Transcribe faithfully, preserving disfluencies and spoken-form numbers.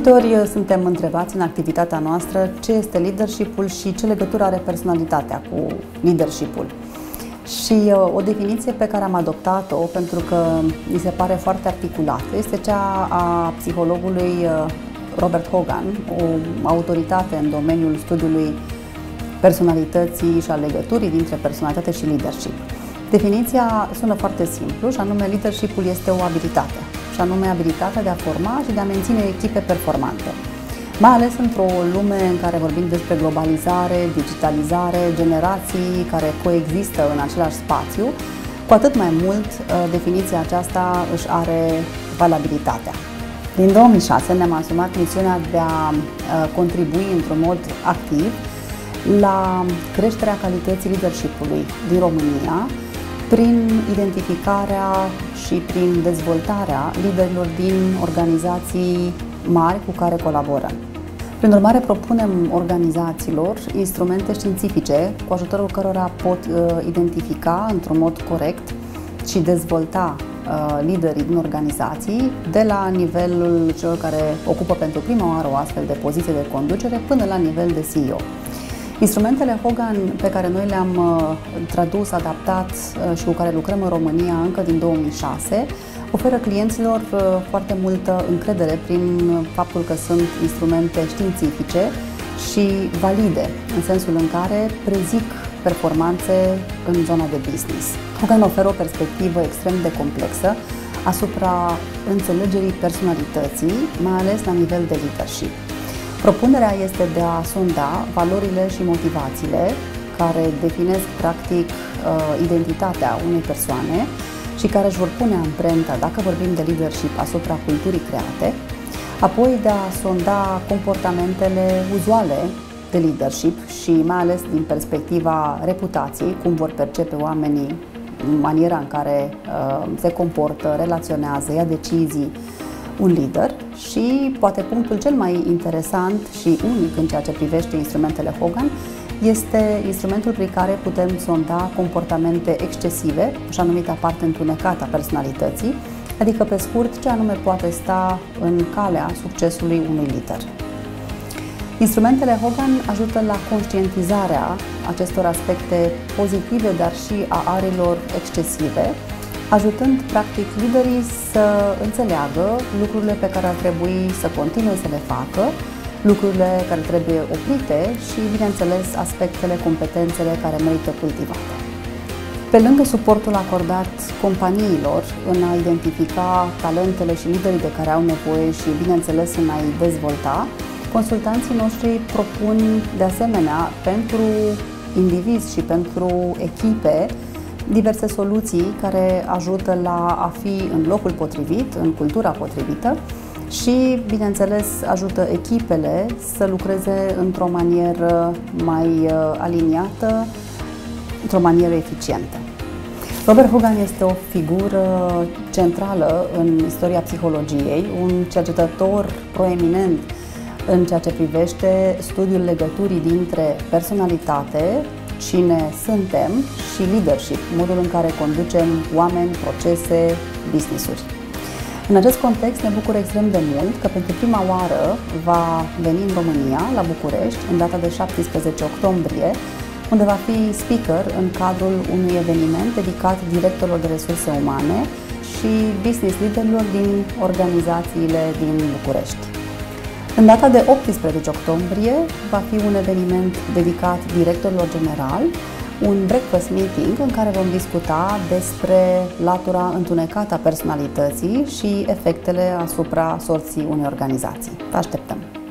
multe ori suntem întrebați în activitatea noastră ce este leadership-ul și ce legătură are personalitatea cu leadership-ul. Și o definiție pe care am adoptat-o, pentru că mi se pare foarte articulată, este cea a psihologului Robert Hogan, o autoritate în domeniul studiului personalității și a legăturii dintre personalitate și leadership. Definiția sună foarte simplu, și anume leadership-ul este o abilitate, și anume abilitatea de a forma și de a menține echipe performante. Mai ales într-o lume în care vorbim despre globalizare, digitalizare, generații care coexistă în același spațiu, cu atât mai mult definiția aceasta își are valabilitatea. Din două mii șase ne-am asumat misiunea de a contribui într-un mod activ la creșterea calității leadership-ului din România prin identificarea și prin dezvoltarea liderilor din organizații mari cu care colaborăm. Prin urmare, propunem organizațiilor instrumente științifice cu ajutorul cărora pot uh, identifica într-un mod corect și dezvolta uh, liderii din organizații de la nivelul celor care ocupă pentru prima oară o astfel de poziție de conducere până la nivel de C E O. Instrumentele Hogan pe care noi le-am uh, tradus, adaptat uh, și cu care lucrăm în România încă din două mii șase oferă clienților uh, foarte multă încredere prin faptul că sunt instrumente științifice și valide, în sensul în care prezic performanțe în zona de business. Hogan oferă o perspectivă extrem de complexă asupra înțelegerii personalității, mai ales la nivel de leadership. Propunerea este de a sonda valorile și motivațiile care definesc practic identitatea unei persoane și care își vor pune amprenta, dacă vorbim de leadership, asupra culturii create, apoi de a sonda comportamentele uzuale de leadership și mai ales din perspectiva reputației, cum vor percepe oamenii, maniera în care uh, se comportă, relaționează, ia decizii un lider. Și poate punctul cel mai interesant și unic în ceea ce privește instrumentele Hogan este instrumentul prin care putem sonda comportamente excesive, așa numita parte întunecată a personalității, adică pe scurt ce anume poate sta în calea succesului unui lider. Instrumentele Hogan ajută la conștientizarea acestor aspecte pozitive, dar și a arilor excesive, ajutând practic liderii să înțeleagă lucrurile pe care ar trebui să continue să le facă, lucrurile care trebuie oprite și, bineînțeles, aspectele, competențele care merită cultivate. Pe lângă suportul acordat companiilor în a identifica talentele și liderii de care au nevoie și, bineînțeles, în a-i dezvolta, consultanții noștri propun, de asemenea, pentru indivizi și pentru echipe, diverse soluții care ajută la a fi în locul potrivit, în cultura potrivită și, bineînțeles, ajută echipele să lucreze într-o manieră mai aliniată, într-o manieră eficientă. Robert Hogan este o figură centrală în istoria psihologiei, un cercetător proeminent în ceea ce privește studiul legăturii dintre personalitate, cine suntem, și leadership, modul în care conducem oameni, procese, business-uri. În acest context ne bucur extrem de mult că pentru prima oară va veni în România, la București, în data de șaptesprezece octombrie, unde va fi speaker în cadrul unui eveniment dedicat directorilor de resurse umane și business leaderilor din organizațiile din București. În data de optsprezece octombrie va fi un eveniment dedicat directorilor generali, un breakfast meeting în care vom discuta despre latura întunecată a personalității și efectele asupra sorții unei organizații. Vă așteptăm!